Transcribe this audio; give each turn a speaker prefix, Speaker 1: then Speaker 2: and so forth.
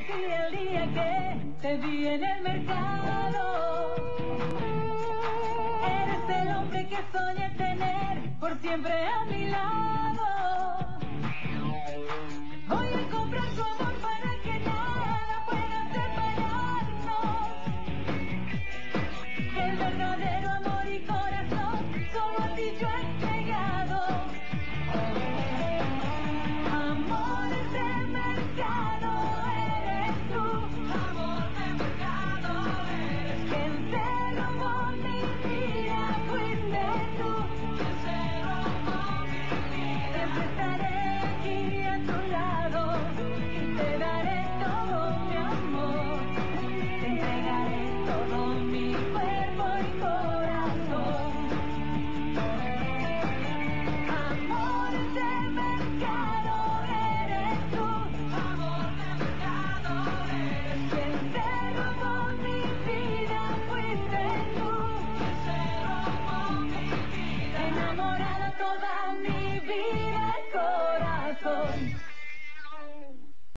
Speaker 1: conocí el día que te vi en el mercado. Eres el hombre que soñé tener por siempre a mi lado.